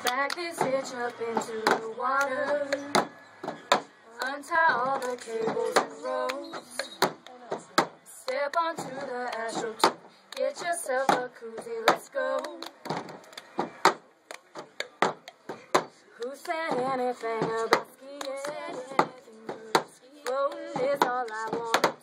Back this hitch up into the water. Untie all the cables and ropes. Step onto the astroturf. Get yourself a koozie, let's go. Who said anything about skiing? Floating is all I want.